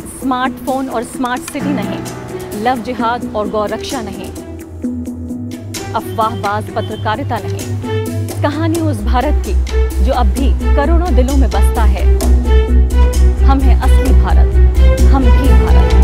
Smartphone और smart city नहीं, love जिहाद और गौ रक्षा नहीं, अफवाहबाज पत्रकारिता नहीं। कहानी उस भारत की जो अब भी करोड़ों दिलों में बसता है। हम हैं असली भारत, हम भी भारत।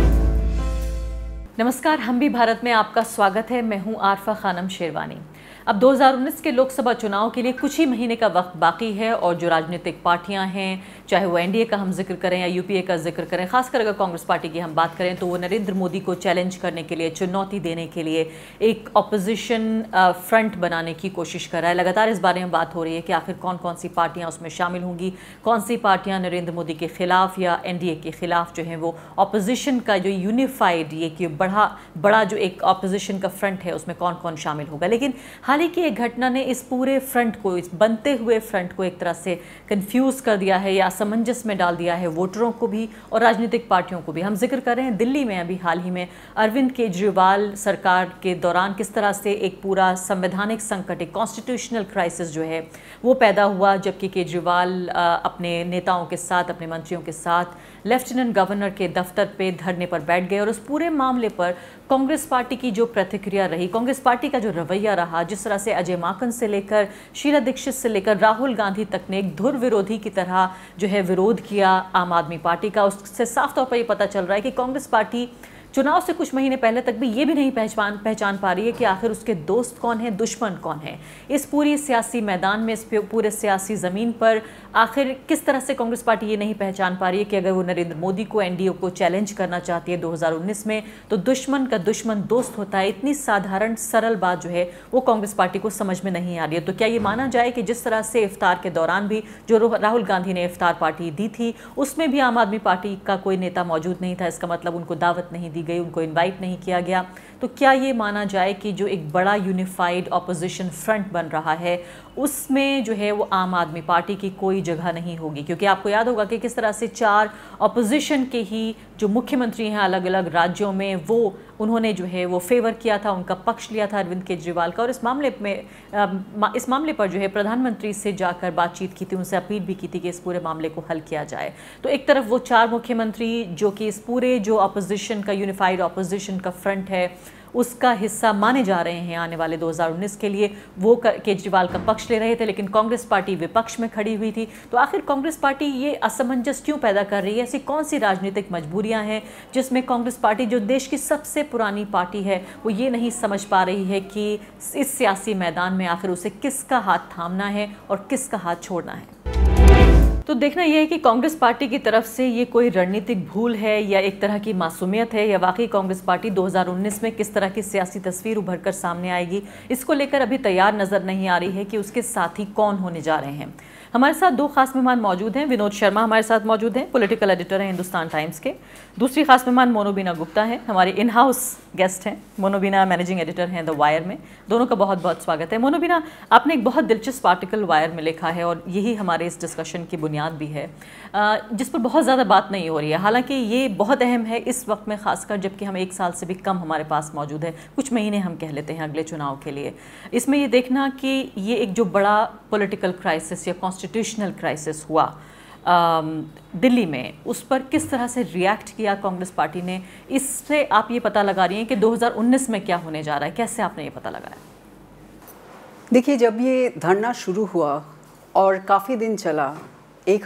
नमस्कार, हम भी भारत में आपका स्वागत है। मैं हूं आरफा खानम शेरवानी। अब 2019 के लोकसभा चुनाव के लिए कुछ ही महीने का वक्त बाकी है और जो राजनीतिक पार्टियां हैं, चाहे वो एनडीए का हम जिक्र करें या यूपीए का जिक्र करें, खासकर अगर कांग्रेस पार्टी की हम बात करें तो वो नरेंद्र मोदी को चैलेंज करने के लिए, चुनौती देने के लिए एक ऑपोजिशन फ्रंट बनाने की कोशिश कर रहा है। लगातार इस बारे में बात हो रही है कि आखिर कौन कौन सी पार्टियां उसमें शामिल होंगी, कौन सी पार्टियां नरेंद्र मोदी के खिलाफ या एनडीए के खिलाफ जो है वो ऑपोजिशन का जो यूनिफाइड ये कि बड़ा जो एक ऑपोजिशन का फ्रंट है उसमें कौन कौन शामिल होगा। लेकिन हाल ही की एक घटना ने इस पूरे फ्रंट को, इस बनते हुए फ्रंट को एक तरह से कंफ्यूज कर दिया है या असमंजस में डाल दिया है, वोटरों को भी और राजनीतिक पार्टियों को भी। हम जिक्र कर रहे हैं दिल्ली में अभी हाल ही में अरविंद केजरीवाल सरकार के दौरान किस तरह से एक पूरा संवैधानिक संकट, एक कॉन्स्टिट्यूशनल क्राइसिस जो है वो पैदा हुआ, जबकि केजरीवाल अपने नेताओं के साथ, अपने मंत्रियों के साथ लेफ्टिनेंट गवर्नर के दफ्तर पे धरने पर बैठ गए। और उस पूरे मामले पर कांग्रेस पार्टी की जो प्रतिक्रिया रही, कांग्रेस पार्टी का जो रवैया रहा, जिस तरह से अजय माकन से लेकर शीला दीक्षित से लेकर राहुल गांधी तक ने एक धुर विरोधी की तरह जो है विरोध किया आम आदमी पार्टी का, उससे साफ तौर पर ये पता चल रहा है कि कांग्रेस पार्टी चुनाव से कुछ महीने पहले तक भी ये भी नहीं पहचान पा रही है कि आखिर उसके दोस्त कौन है, दुश्मन कौन है। इस पूरी सियासी मैदान में, इस पूरे सियासी ज़मीन पर आखिर किस तरह से कांग्रेस पार्टी ये नहीं पहचान पा रही है कि अगर वो नरेंद्र मोदी को, एनडीए को चैलेंज करना चाहती है 2019 में, तो दुश्मन का दुश्मन दोस्त होता है। इतनी साधारण सरल बात जो है वो कांग्रेस पार्टी को समझ में नहीं आ रही है। तो क्या ये माना जाए कि जिस तरह से इफ्तार के दौरान भी जो राहुल गांधी ने इफ्तार पार्टी दी थी उसमें भी आम आदमी पार्टी का कोई नेता मौजूद नहीं था, इसका मतलब उनको दावत नहीं दी गई, उनको इनवाइट नहीं किया गया। तो क्या ये माना जाए कि जो एक बड़ा यूनिफाइड ऑपोजिशन फ्रंट बन रहा है उसमें जो है वो आम आदमी पार्टी की कोई जगह नहीं होगी? क्योंकि आपको याद होगा कि किस तरह से 4 ऑपोजिशन के ही जो मुख्यमंत्री हैं अलग अलग राज्यों में, वो उन्होंने जो है वो फेवर किया था, उनका पक्ष लिया था अरविंद केजरीवाल का। और इस मामले पर जो है प्रधानमंत्री से जाकर बातचीत की थी, उनसे अपील भी की थी कि इस पूरे मामले को हल किया जाए। तो एक तरफ वो 4 मुख्यमंत्री जो कि इस पूरे जो ऑपोजिशन का, यूनिफाइड ऑपोजिशन का फ्रंट है उसका हिस्सा माने जा रहे हैं आने वाले 2019 के लिए, वो केजरीवाल का पक्ष ले रहे थे, लेकिन कांग्रेस पार्टी विपक्ष में खड़ी हुई थी। तो आखिर कांग्रेस पार्टी ये असमंजस क्यों पैदा कर रही है? ऐसी कौन सी राजनीतिक मजबूरियां हैं जिसमें कांग्रेस पार्टी, जो देश की सबसे पुरानी पार्टी है, वो ये नहीं समझ पा रही है कि इस सियासी मैदान में आखिर उसे किसका हाथ थामना है और किसका हाथ छोड़ना है? तो देखना यह है कि कांग्रेस पार्टी की तरफ से ये कोई रणनीतिक भूल है या एक तरह की मासूमियत है, या वाकई कांग्रेस पार्टी 2019 में किस तरह की सियासी तस्वीर उभर कर सामने आएगी, इसको लेकर अभी तैयार नजर नहीं आ रही है कि उसके साथी कौन होने जा रहे हैं। हमारे साथ 2 खास मेहमान मौजूद हैं। विनोद शर्मा हमारे साथ मौजूद हैं, पॉलिटिकल एडिटर हैं हिंदुस्तान टाइम्स के। दूसरी खास मेहमान मोनोबीना गुप्ता हैं, हमारे इन हाउस गेस्ट हैं। मोनोबीना मैनेजिंग एडिटर हैं द वायर में। दोनों का बहुत बहुत स्वागत है। मोनोबीना, आपने एक बहुत दिलचस्प आर्टिकल वायर में लिखा है और यही हमारे इस डिस्कशन की बुनियाद भी है, जिस पर बहुत ज़्यादा बात नहीं हो रही है। हालांकि ये बहुत अहम है इस वक्त में, खासकर जबकि हम 1 साल से भी कम हमारे पास मौजूद है, कुछ महीने हम कह लेते हैं अगले चुनाव के लिए। इसमें ये देखना कि ये एक जो बड़ा पॉलिटिकल क्राइसिस या कॉन्स्टिट्यूशनल क्राइसिस हुआ दिल्ली में, उस पर किस तरह से रिएक्ट किया कांग्रेस पार्टी ने, इससे आप ये पता लगा रही हैं कि 2019 में क्या होने जा रहा है। कैसे आपने ये पता लगाया? देखिए, जब ये धरना शुरू हुआ और काफ़ी दिन चला, 1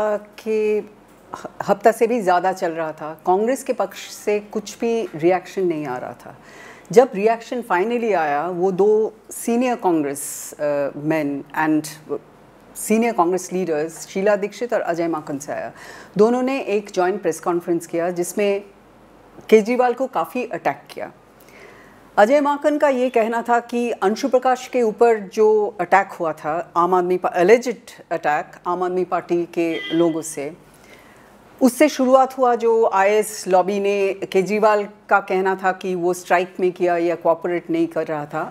हफ्ता से भी ज़्यादा चल रहा था, कांग्रेस के पक्ष से कुछ भी रिएक्शन नहीं आ रहा था। जब रिएक्शन फाइनली आया, वो 2 senior Congress man and senior Congress leaders Sheila Dikshit और अजय माकन से आया। दोनों ने एक जॉइंट प्रेस कॉन्फ्रेंस किया जिसमें केजरीवाल को काफ़ी अटैक किया। अजय माकन का ये कहना था कि अंशु प्रकाश के ऊपर जो अटैक हुआ था, एलिजिड अटैक आम आदमी पार्टी के लोगों से, उससे शुरुआत हुआ। जो आईएएस लॉबी ने, केजरीवाल का कहना था कि वो स्ट्राइक में किया या कोऑपरेट नहीं कर रहा था।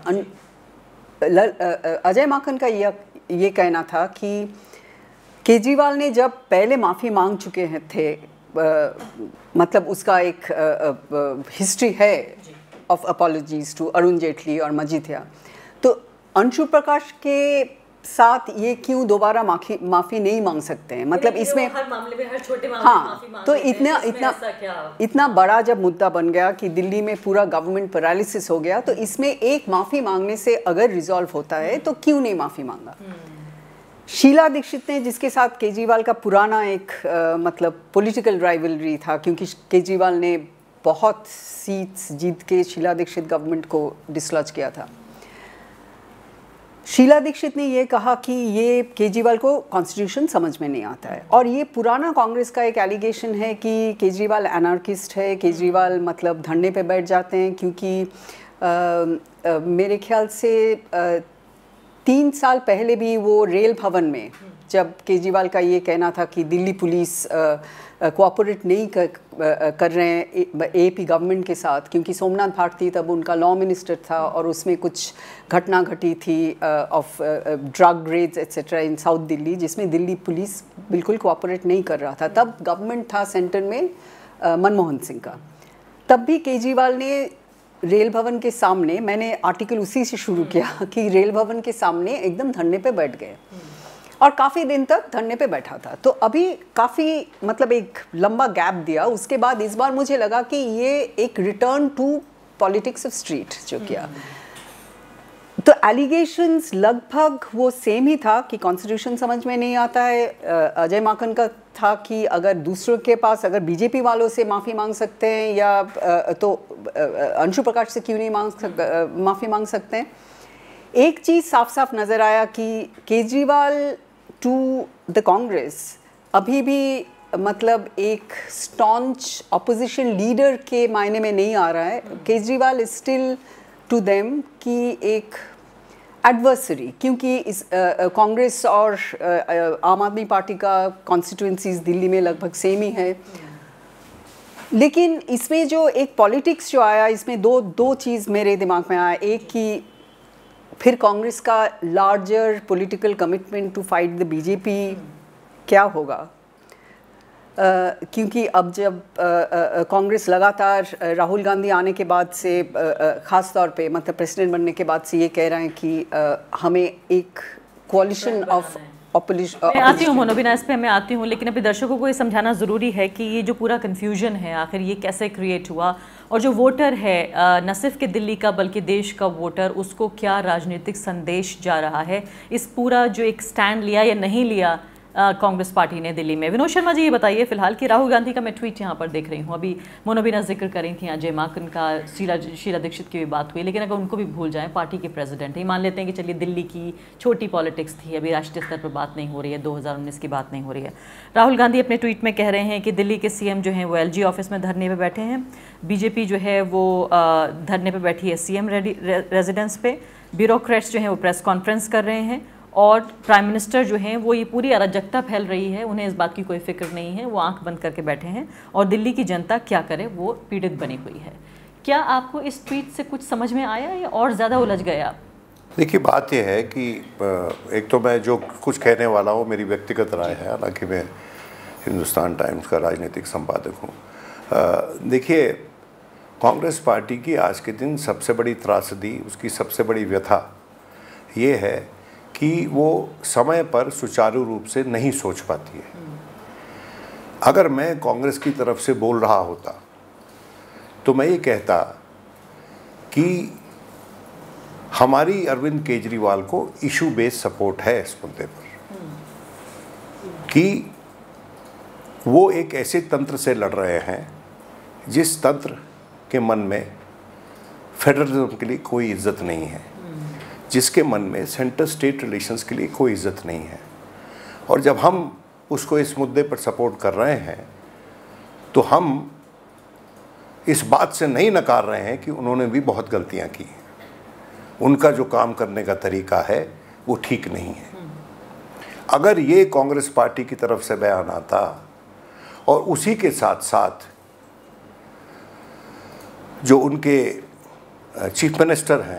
अजय माकन का ये कहना था कि केजरीवाल ने जब पहले माफ़ी मांग चुके थे, मतलब उसका एक हिस्ट्री है of apologies to Arun Jaitley और मजीठिया, तो अंशु प्रकाश के साथ ये क्यों दोबारा माफी नहीं मांग सकते हैं? मतलब इसमें हर मामले में, हर छोटे मामले में माफी मांग तो लेते हैं, इतना बड़ा जब मुद्दा बन गया कि दिल्ली में पूरा गवर्नमेंट पैरालिसिस हो गया, तो इसमें एक माफी मांगने से अगर रिजॉल्व होता है तो क्यों नहीं माफी मांगा? शीला दीक्षित ने, जिसके साथ केजरीवाल का पुराना एक मतलब पॉलिटिकल राइवलरी था, क्योंकि केजरीवाल ने बहुत सीट्स जीत के शीला दीक्षित गवर्नमेंट को डिसलॉज किया था। शीला दीक्षित ने ये कहा कि ये केजरीवाल को कॉन्स्टिट्यूशन समझ में नहीं आता है, और ये पुराना कांग्रेस का एक एलिगेशन है कि केजरीवाल एनार्किस्ट है, केजरीवाल मतलब धरने पे बैठ जाते हैं, क्योंकि मेरे ख्याल से 3 साल पहले भी वो रेल भवन में जब केजरीवाल का ये कहना था कि दिल्ली पुलिस कोऑपरेट नहीं कर रहे हैं एपी गवर्नमेंट के साथ, क्योंकि सोमनाथ भारती तब उनका लॉ मिनिस्टर था और उसमें कुछ घटना घटी थी of drug raids etcetera in south Delhi, जिसमें दिल्ली पुलिस बिल्कुल कोऑपरेट नहीं कर रहा था। तब गवर्नमेंट था सेंटर में मनमोहन सिंह का। तब भी केजरीवाल ने रेल भवन के सामने, मैंने आर्टिकल उसी से शुरू किया कि रेल भवन के सामने एकदम धरने पे बैठ गए और काफ़ी दिन तक धरने पे बैठा था। तो अभी काफ़ी मतलब एक लंबा गैप दिया, उसके बाद इस बार मुझे लगा कि ये एक return to politics of street जो किया। तो एलिगेशंस लगभग वो सेम ही था कि कॉन्स्टिट्यूशन समझ में नहीं आता है। अजय माकन का था कि अगर दूसरों के पास, अगर बीजेपी वालों से माफ़ी मांग सकते हैं या तो अंशु प्रकाश से क्यों नहीं माफ़ी मांग सकते हैं। एक चीज़ साफ साफ नज़र आया कि केजरीवाल टू द कांग्रेस अभी भी मतलब एक स्टॉन्च ऑपोजिशन लीडर के मायने में नहीं आ रहा है। Kejriwal is still to them कि एक एडवर्सरी, क्योंकि इस कांग्रेस और आम आदमी पार्टी का कॉन्स्टिट्यूंसीज दिल्ली में लगभग सेम ही है। लेकिन इसमें जो एक पॉलिटिक्स जो आया, इसमें दो चीज़ मेरे दिमाग में आया। एक कि फिर कांग्रेस का larger political commitment to fight the BJP क्या होगा, क्योंकि अब जब कांग्रेस लगातार राहुल गांधी आने के बाद से ख़ास तौर पे मतलब प्रेसिडेंट बनने के बाद से ये कह रहे हैं कि हमें एक कोalition ऑफ मैं आती हूँ मोनोबिना, इस पर मैं आती हूँ, लेकिन अभी दर्शकों को ये समझाना ज़रूरी है कि ये जो पूरा कन्फ्यूजन है आखिर ये कैसे क्रिएट हुआ, और जो वोटर है न सिर्फ के दिल्ली का बल्कि देश का वोटर, उसको क्या राजनीतिक संदेश जा रहा है, इस पूरा जो एक स्टैंड लिया या नहीं लिया कांग्रेस पार्टी ने दिल्ली में। विनोद शर्मा जी ये बताइए फिलहाल कि राहुल गांधी का मैं ट्वीट यहाँ पर देख रही हूँ, अभी मोनोबिना जिक्र कर रही थी अजय माकन का, शीला दीक्षित की भी बात हुई, लेकिन अगर उनको भी भूल जाएं, पार्टी के प्रेसिडेंट है, मान लेते हैं कि चलिए दिल्ली की छोटी पॉलिटिक्स थी, अभी राष्ट्रीय स्तर पर बात नहीं हो रही है, 2019 की बात नहीं हो रही है। राहुल गांधी अपने ट्वीट में कह रहे हैं कि दिल्ली के सीएम जो हैं वो LG ऑफिस में धरने पर बैठे हैं, बीजेपी जो है वो धरने पर बैठी है CM रेजिडेंस पे, ब्यूरोक्रेट्स जो हैं वो प्रेस कॉन्फ्रेंस कर रहे हैं, और प्राइम मिनिस्टर जो हैं वो ये पूरी अराजकता फैल रही है, उन्हें इस बात की कोई फिक्र नहीं है, वो आंख बंद करके बैठे हैं, और दिल्ली की जनता क्या करे वो पीड़ित बनी हुई है। क्या आपको इस ट्वीट से कुछ समझ में आया या और ज़्यादा उलझ गए आप? देखिए, बात यह है कि एक तो मैं जो कुछ कहने वाला हूँ मेरी व्यक्तिगत राय है, हालांकि मैं हिंदुस्तान टाइम्स का राजनीतिक संपादक हूँ। देखिए, कांग्रेस पार्टी की आज के दिन सबसे बड़ी त्रासदी, उसकी सबसे बड़ी व्यथा ये है कि वो समय पर सुचारू रूप से नहीं सोच पाती है। अगर मैं कांग्रेस की तरफ से बोल रहा होता तो मैं ये कहता कि हमारी अरविंद केजरीवाल को इशू बेस्ड सपोर्ट है इस मुद्दे पर, कि वो एक ऐसे तंत्र से लड़ रहे हैं जिस तंत्र के मन में फेडरलिज्म के लिए कोई इज्जत नहीं है, जिसके मन में सेंटर स्टेट रिलेशंस के लिए कोई इज्जत नहीं है। और जब हम उसको इस मुद्दे पर सपोर्ट कर रहे हैं तो हम इस बात से नहीं नकार रहे हैं कि उन्होंने भी बहुत गलतियां की हैं, उनका जो काम करने का तरीका है वो ठीक नहीं है। अगर ये कांग्रेस पार्टी की तरफ से बयान आता और उसी के साथ साथ जो उनके चीफ मिनिस्टर हैं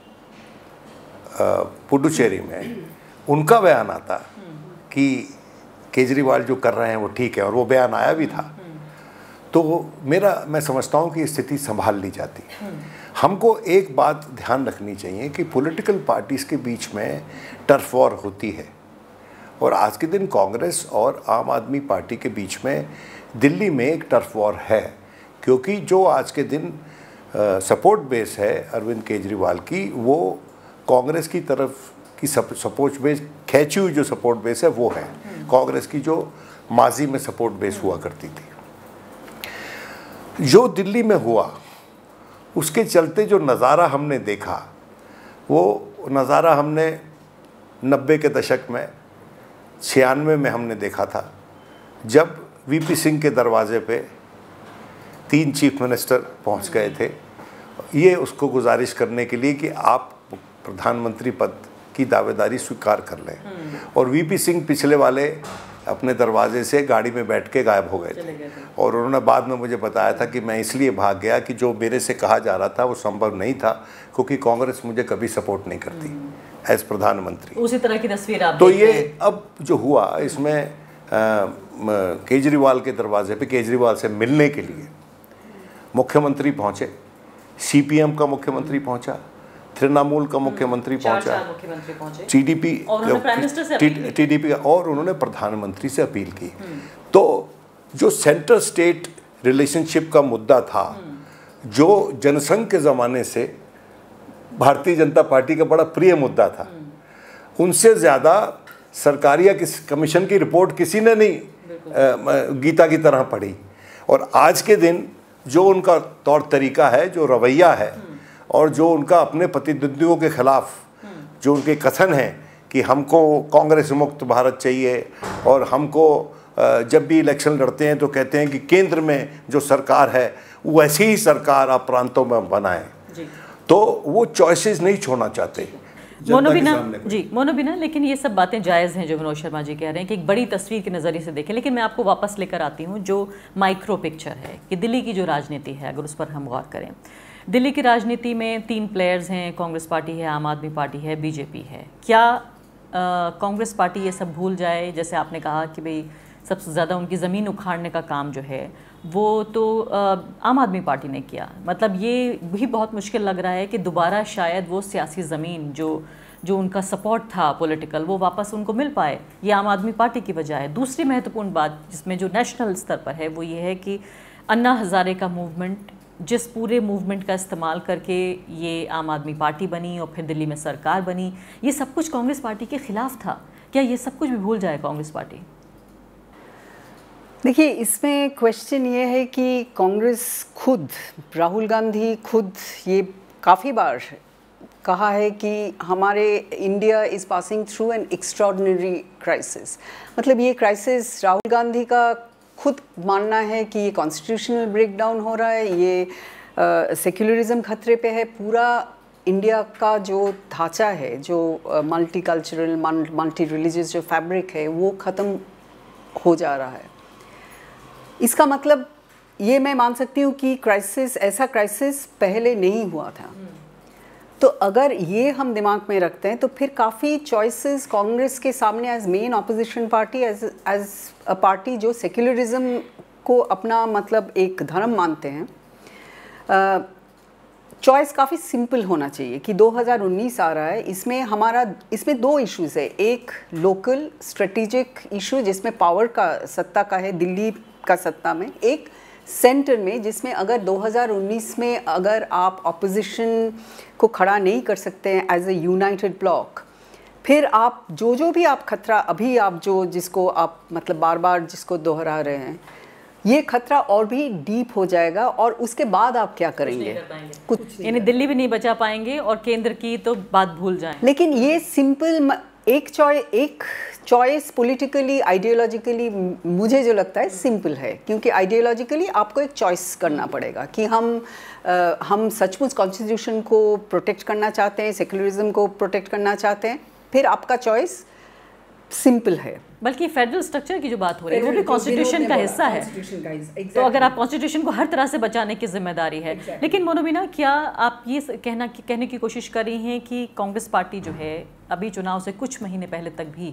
पुडुचेरी में, उनका बयान आता कि केजरीवाल जो कर रहे हैं वो ठीक है, और वो बयान आया भी था, तो मैं समझता हूँ कि स्थिति संभाल ली जाती। हमको एक बात ध्यान रखनी चाहिए कि पॉलिटिकल पार्टीज़ के बीच में टर्फ वॉर होती है, और आज के दिन कांग्रेस और आम आदमी पार्टी के बीच में दिल्ली में एक टर्फ वॉर है, क्योंकि जो आज के दिन सपोर्ट बेस है अरविंद केजरीवाल की, वो कांग्रेस की तरफ की सपोर्ट बेस, खींची हुई जो सपोर्ट बेस है वो है कांग्रेस की, जो माजी में सपोर्ट बेस हुआ करती थी। जो दिल्ली में हुआ उसके चलते जो नज़ारा हमने देखा, वो नज़ारा हमने 90 के दशक में, 96 में हमने देखा था, जब वीपी सिंह के दरवाजे पे 3 चीफ मिनिस्टर पहुंच गए थे ये उसको गुजारिश करने के लिए कि आप प्रधानमंत्री पद की दावेदारी स्वीकार कर लें, और वीपी सिंह पिछले वाले अपने दरवाजे से गाड़ी में बैठ के गायब हो गए थे। और उन्होंने बाद में मुझे बताया था कि मैं इसलिए भाग गया कि जो मेरे से कहा जा रहा था वो संभव नहीं था, क्योंकि कांग्रेस मुझे कभी सपोर्ट नहीं करती एज प्रधानमंत्री। उसी तरह की तस्वीर आप तो ये अब जो हुआ इसमें केजरीवाल के दरवाजे पे केजरीवाल से मिलने के लिए मुख्यमंत्री पहुंचे, सीपीएम का मुख्यमंत्री पहुंचा, तृणमूल का मुख्यमंत्री पहुंचा, टीडीपी का, और उन्होंने प्रधानमंत्री से अपील की। तो जो सेंटर स्टेट रिलेशनशिप का मुद्दा था, जो जनसंघ के ज़माने से भारतीय जनता पार्टी का बड़ा प्रिय मुद्दा था, उनसे ज़्यादा सरकारी या कमीशन की रिपोर्ट किसी ने नहीं गीता की तरह पढ़ी। और आज के दिन जो उनका तौर तरीका है, जो रवैया है, और जो उनका अपने प्रतिद्वंदियों के खिलाफ जो उनके कथन हैं कि हमको कांग्रेस मुक्त भारत चाहिए, और हमको जब भी इलेक्शन लड़ते हैं तो कहते हैं कि केंद्र में जो सरकार है वैसी ही सरकार आप प्रांतों में बनाएं, तो वो चॉइसेस नहीं छोड़ना चाहते मोनोबिना। लेकिन ये सब बातें जायज़ हैं जो विनोद शर्मा जी कह रहे हैं कि एक बड़ी तस्वीर के नज़रिए से देखें, लेकिन मैं आपको वापस लेकर आती हूँ जो माइक्रो पिक्चर है कि दिल्ली की जो राजनीति है, अगर उस पर हम गौर करें। दिल्ली की राजनीति में 3 प्लेयर्स हैं, कांग्रेस पार्टी है, आम आदमी पार्टी है, बीजेपी है। क्या कांग्रेस पार्टी ये सब भूल जाए? जैसे आपने कहा कि भाई सबसे ज़्यादा उनकी ज़मीन उखाड़ने का काम जो है वो तो आम आदमी पार्टी ने किया। मतलब ये भी बहुत मुश्किल लग रहा है कि दोबारा शायद वो सियासी ज़मीन जो उनका सपोर्ट था पॉलिटिकल, वो वापस उनको मिल पाए, ये आम आदमी पार्टी की वजह है। दूसरी महत्वपूर्ण बात जिसमें जो नेशनल स्तर पर है वो ये है कि अन्ना हज़ारे का मूवमेंट, जिस पूरे मूवमेंट का इस्तेमाल करके ये आम आदमी पार्टी बनी और फिर दिल्ली में सरकार बनी, ये सब कुछ कांग्रेस पार्टी के खिलाफ था। क्या ये सब कुछ भी भूल जाए कांग्रेस पार्टी? देखिए, इसमें क्वेश्चन ये है कि कांग्रेस खुद, राहुल गांधी खुद ये काफ़ी बार कहा है कि हमारे India is passing through an extraordinary crisis. मतलब ये क्राइसिस राहुल गांधी का खुद मानना है कि ये कॉन्स्टिट्यूशनल ब्रेकडाउन हो रहा है, ये सेक्युलरिज्म खतरे पे है, पूरा इंडिया का जो ढांचा है, जो मल्टी कल्चरल मल्टी रिलीजियस जो फैब्रिक है वो ख़त्म हो जा रहा है। इसका मतलब ये मैं मान सकती हूँ कि क्राइसिस, ऐसा क्राइसिस पहले नहीं हुआ था। तो अगर ये हम दिमाग में रखते हैं तो फिर काफ़ी चॉइसेस कांग्रेस के सामने as main opposition party, as a party जो सेक्युलरिज्म को अपना मतलब एक धर्म मानते हैं, चॉइस काफ़ी सिंपल होना चाहिए कि 2019 आ रहा है, इसमें 2 इश्यूज़ है। एक लोकल स्ट्रेटेजिक इशू जिसमें पावर का सत्ता का है, दिल्ली का सत्ता में, एक सेंटर में जिसमें अगर 2019 में अगर आप ऑपोजिशन को खड़ा नहीं कर सकते हैं एज ए यूनाइटेड ब्लॉक, फिर आप जो भी आप खतरा अभी आप जिसको आप मतलब बार बार जिसको दोहरा रहे हैं, ये खतरा और भी डीप हो जाएगा। और उसके बाद आप क्या करेंगे? कुछ यानी दिल्ली भी नहीं बचा पाएंगे और केंद्र की तो बात भूल जाएं। लेकिन ये सिंपल एक चॉइस पॉलिटिकली आइडियोलॉजिकली मुझे जो लगता है सिंपल है, क्योंकि आइडियोलॉजिकली आपको एक चॉइस करना पड़ेगा कि हम सचमुच कॉन्स्टिट्यूशन को प्रोटेक्ट करना चाहते हैं, सेक्युलरिज्म को प्रोटेक्ट करना चाहते हैं, फिर आपका चॉइस सिंपल है। बल्कि फेडरल स्ट्रक्चर की जो बात हो रही है वो भी कॉन्स्टिट्यूशन का हिस्सा है। तो अगर आप कॉन्स्टिट्यूशन को हर तरह से बचाने की जिम्मेदारी है। लेकिन मोनोबिना, क्या आप ये कहने की कोशिश कर रही हैं कि कांग्रेस पार्टी जो है अभी चुनाव से कुछ महीने पहले तक भी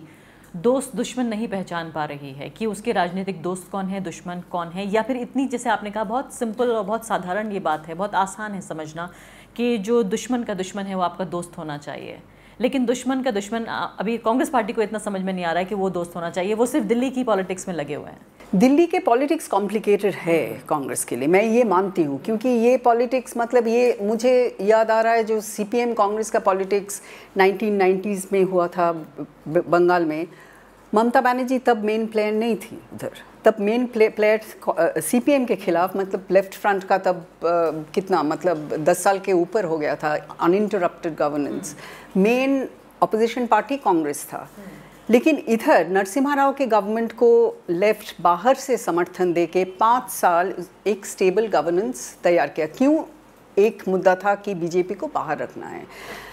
दोस्त दुश्मन नहीं पहचान पा रही है कि उसके राजनीतिक दोस्त कौन है, दुश्मन कौन है, या फिर इतनी, जैसे आपने कहा, बहुत सिंपल और बहुत साधारण ये बात है, बहुत आसान है समझना कि जो दुश्मन का दुश्मन है वो आपका दोस्त होना चाहिए, लेकिन दुश्मन का दुश्मन अभी कांग्रेस पार्टी को इतना समझ में नहीं आ रहा है कि वो दोस्त होना चाहिए, वो सिर्फ दिल्ली की पॉलिटिक्स में लगे हुए हैं। दिल्ली के पॉलिटिक्स कॉम्प्लिकेटेड है कांग्रेस के लिए, मैं ये मानती हूँ, क्योंकि ये पॉलिटिक्स मतलब ये मुझे याद आ रहा है जो सीपीएम कांग्रेस का पॉलिटिक्स 1990s में हुआ था बंगाल में। ममता बनर्जी तब मेन प्लेयर नहीं थी उधर, तब मेन प्लेयर सीपीएम के खिलाफ, मतलब लेफ्ट फ्रंट का तब कितना, मतलब 10 साल के ऊपर हो गया था uninterrupted governance. Main opposition party Congress था, लेकिन इधर नरसिम्हा राव के गवर्नमेंट को लेफ्ट बाहर से समर्थन देके 5 साल एक स्टेबल गवर्नेंस तैयार किया। क्यों? एक मुद्दा था कि बीजेपी को बाहर रखना है।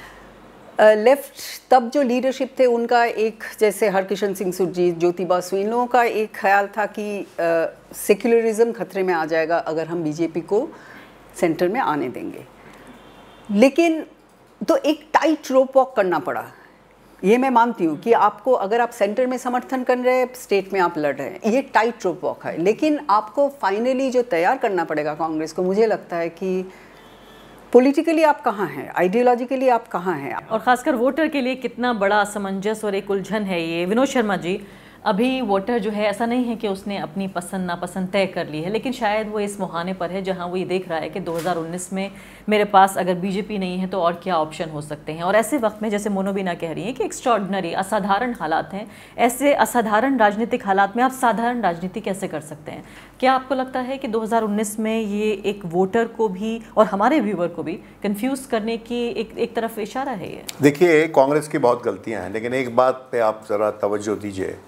लेफ्ट तब जो लीडरशिप थे उनका एक, जैसे हरकिशन सिंह सुरजीत, ज्योति बासु, इन लोगों का एक ख्याल था कि सेक्युलरिज्म खतरे में आ जाएगा अगर हम बीजेपी को सेंटर में आने देंगे। लेकिन तो एक टाइट रोप वॉक करना पड़ा, ये मैं मानती हूँ कि आपको, अगर आप सेंटर में समर्थन कर रहे हैं, स्टेट में आप लड़ रहे हैं, ये टाइट रोप वॉक है। लेकिन आपको फाइनली जो तैयार करना पड़ेगा कांग्रेस को, मुझे लगता है कि पॉलिटिकली आप कहाँ हैं, आइडियोलॉजिकली आप कहाँ हैं, और खासकर वोटर के लिए कितना बड़ा असमंजस और एक उलझन है ये। विनोद शर्मा जी, अभी वोटर जो है, ऐसा नहीं है कि उसने अपनी पसंद नापसंद तय कर ली है, लेकिन शायद वो इस मुहाने पर है जहां वो ये देख रहा है कि 2019 में मेरे पास अगर बीजेपी नहीं है तो और क्या ऑप्शन हो सकते हैं। और ऐसे वक्त में, जैसे मोनोबीना कह रही है कि एक्स्ट्रॉर्डिनरी, असाधारण हालात हैं, ऐसे असाधारण राजनीतिक हालात में आप साधारण राजनीति कैसे कर सकते हैं? क्या आपको लगता है कि 2019 में ये एक वोटर को भी और हमारे व्यूवर को भी कंफ्यूज करने की एक तरफ इशारा है? ये देखिए, कांग्रेस की बहुत गलतियां हैं, लेकिन एक बात पे आप ज़रा तवज्जो दीजिए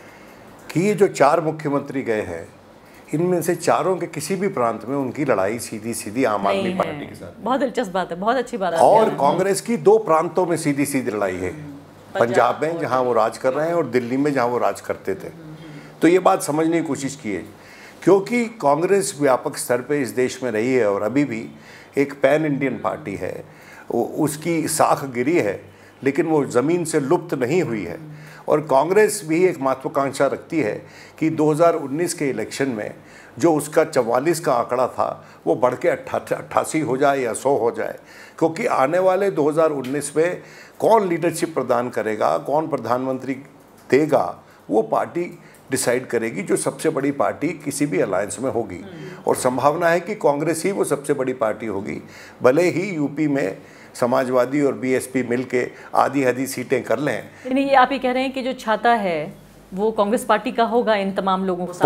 कि ये जो 4 मुख्यमंत्री गए हैं, इनमें से चारों के किसी भी प्रांत में उनकी लड़ाई सीधी सीधी आम आदमी पार्टी के साथ। बहुत दिलचस्प बात है, बहुत अच्छी बात है। और कांग्रेस की 2 प्रांतों में सीधी सीधी लड़ाई है, पंजाब में जहां वो राज कर रहे हैं और दिल्ली में जहां वो राज करते थे। तो ये बात समझने की कोशिश कीजिए, क्योंकि कांग्रेस व्यापक स्तर पे इस देश में रही है और अभी भी एक पैन इंडियन पार्टी है, उसकी साख गिरी है लेकिन वो ज़मीन से लुप्त नहीं हुई है। और कांग्रेस भी एक महत्वाकांक्षा रखती है कि 2019 के इलेक्शन में जो उसका 44 का आंकड़ा था वो बढ़ के 88 हो जाए या 100 हो जाए, क्योंकि आने वाले 2019 में कौन लीडरशिप प्रदान करेगा, कौन प्रधानमंत्री देगा, वो पार्टी डिसाइड करेगी, जो सबसे बड़ी पार्टी किसी भी अलायंस में होगी। और संभावना है कि कांग्रेस ही वो सबसे बड़ी पार्टी होगी, भले ही यूपी में समाजवादी और बीएसपी मिलके आधी आधी सीटें कर लें। यानी ये आप ये कह रहे हैं कि जो छाता है वो कांग्रेस पार्टी का होगा इन तमाम लोगों को?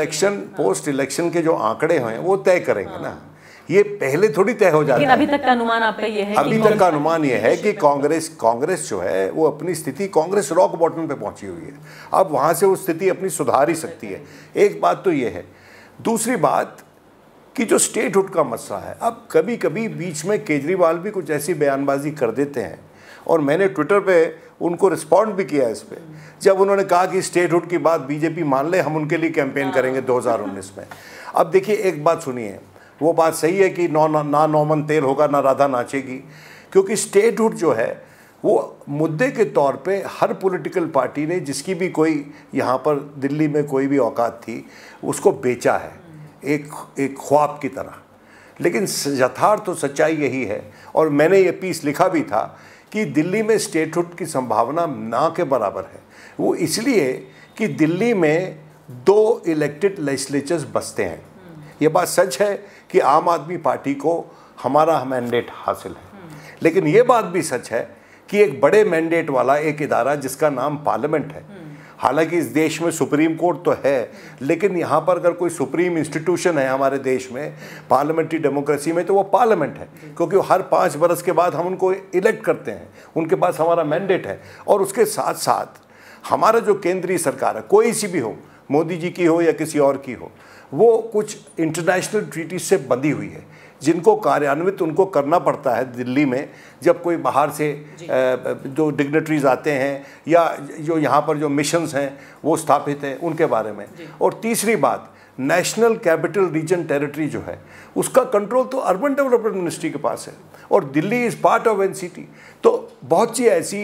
पोस्ट इलेक्शन के जो आंकड़े हैं वो तय करेंगे ना, ये पहले थोड़ी तय हो जाता है। लेकिन अभी तक का अनुमान आपका ये है? अभी तक का अनुमान ये है कि कांग्रेस जो है वो अपनी स्थिति, कांग्रेस रॉक बॉटम पे पहुंची हुई है, अब वहां से वो स्थिति अपनी सुधार ही सकती है। एक बात तो ये है। दूसरी बात कि जो स्टेटहुड का मसला है, अब कभी कभी बीच में केजरीवाल भी कुछ ऐसी बयानबाजी कर देते हैं, और मैंने ट्विटर पे उनको रिस्पॉन्ड भी किया इस पे, जब उन्होंने कहा कि स्टेटहुड की बात बीजेपी मान ले, हम उनके लिए कैंपेन करेंगे 2019 में। अब देखिए, एक बात सुनिए, वो बात सही है कि ना नौमन तेल होगा ना राधा नाचेगी, क्योंकि स्टेटहुड जो है वो मुद्दे के तौर पे हर पॉलिटिकल पार्टी ने, जिसकी भी कोई यहाँ पर दिल्ली में कोई भी औकात थी, उसको बेचा है एक ख्वाब की तरह। लेकिन यथार्थ तो सच्चाई यही है, और मैंने ये पीस लिखा भी था कि दिल्ली में स्टेटहुड की संभावना ना के बराबर है। वो इसलिए कि दिल्ली में 2 इलेक्टेड लेजिस्लेचर्स बसते हैं। ये बात सच है कि आम आदमी पार्टी को हमारा मैंडेट हासिल है, लेकिन ये बात भी सच है कि एक बड़े मैंडेट वाला एक इदारा जिसका नाम पार्लियामेंट है, हालांकि इस देश में सुप्रीम कोर्ट तो है, लेकिन यहाँ पर अगर कोई सुप्रीम इंस्टीट्यूशन है हमारे देश में पार्लियामेंट्री डेमोक्रेसी में, तो वो पार्लियामेंट है, क्योंकि हर 5 बरस के बाद हम उनको इलेक्ट करते हैं, उनके पास हमारा मैंडेट है। और उसके साथ साथ हमारा जो केंद्रीय सरकार है, कोई सी भी हो, मोदी जी की हो या किसी और की हो, वो कुछ इंटरनेशनल ट्रीटी से बंधी हुई है, जिनको कार्यान्वित उनको करना पड़ता है दिल्ली में, जब कोई बाहर से जो डिग्नेटरीज आते हैं या जो यहाँ पर जो मिशंस हैं वो स्थापित हैं, उनके बारे में। और तीसरी बात, नेशनल कैपिटल रीजन टेरिटरी जो है उसका कंट्रोल तो अर्बन डेवलपमेंट मिनिस्ट्री के पास है, और Delhi is part of NCT. तो बहुत सी ऐसी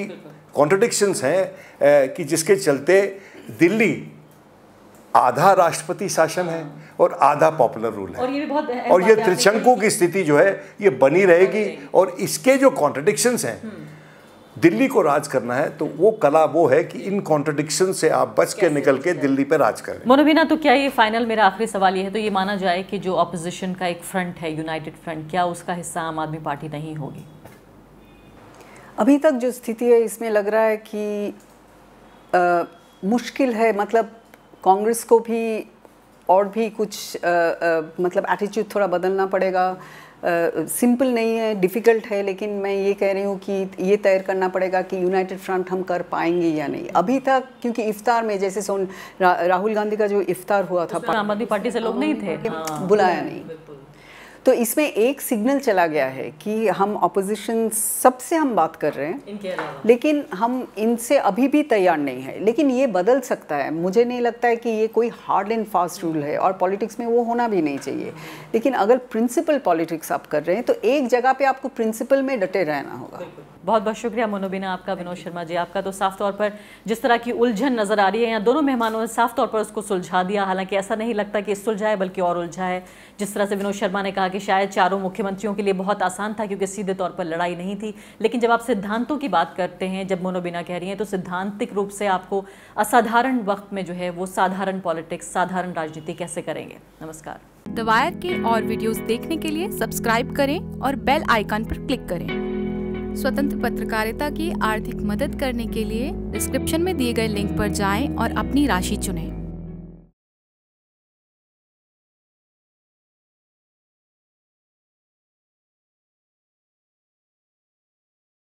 कॉन्ट्रडिक्शंस हैं कि जिसके चलते दिल्ली आधा राष्ट्रपति शासन है और आधा पॉपुलर रूल है, और ये त्रिशंकु की स्थिति जो है ये बनी रहेगी। और इसके जो कॉन्ट्रडिक्शंस हैं, दिल्ली को राज करना है तो वो कला वो है कि इन कॉन्ट्रडिक्शन से आप बच के निकल के दिल्ली पे राज करें। मोनोबीना, तो क्या ये फाइनल, मेरा आखिरी सवाल ये है, तो ये माना जाए कि जो ऑपोजिशन का एक फ्रंट है, यूनाइटेड फ्रंट, क्या उसका हिस्सा आम आदमी पार्टी नहीं होगी? अभी तक जो स्थिति है इसमें लग रहा है कि मुश्किल है, मतलब कांग्रेस को भी और भी कुछ मतलब एटीट्यूड थोड़ा बदलना पड़ेगा। सिंपल नहीं है, डिफ़िकल्ट है, लेकिन मैं ये कह रही हूँ कि ये तय करना पड़ेगा कि यूनाइटेड फ्रंट हम कर पाएंगे या नहीं। अभी तक क्योंकि इफ्तार में जैसे राहुल गांधी का जो इफ्तार हुआ था, आम आदमी पार्टी से लोग नहीं थे, बुलाया नहीं, तो इसमें एक सिग्नल चला गया है कि हम ऑपोजिशन सबसे हम बात कर रहे हैं, लेकिन हम इनसे अभी भी तैयार नहीं है। लेकिन ये बदल सकता है, मुझे नहीं लगता है कि ये कोई हार्ड एंड फास्ट रूल है, और पॉलिटिक्स में वो होना भी नहीं चाहिए। लेकिन अगर प्रिंसिपल पॉलिटिक्स आप कर रहे हैं तो एक जगह पे आपको प्रिंसिपल में डटे रहना होगा। बहुत बहुत शुक्रिया मोनोबीना आपका। विनोद शर्मा जी, आपका तो साफ तौर पर जिस तरह की उलझन नजर आ रही है, यहाँ दोनों मेहमानों ने साफ तौर पर उसको सुलझा दिया। हालांकि ऐसा नहीं लगता कि सुलझा है, बल्कि और उलझा है। जिस तरह से विनोद शर्मा ने कहा कि शायद चारों मुख्यमंत्रियों के लिए बहुत आसान था क्योंकि सीधे तौर पर लड़ाई नहीं थी, लेकिन जब आप सिद्धांतों की बात करते हैं, जब मोनोबीना कह रही हैं, तो सिद्धांतिक रूप से आपको असाधारण वक्त में जो है वो साधारण पॉलिटिक्स, साधारण राजनीति कैसे करेंगे। नमस्कार। द वायर के और वीडियोस देखने के लिए सब्सक्राइब करें और बेल आइकन पर क्लिक करें। स्वतंत्र पत्रकारिता की आर्थिक मदद करने के लिए डिस्क्रिप्शन में दिए गए लिंक पर जाएं और अपनी राशि चुनें।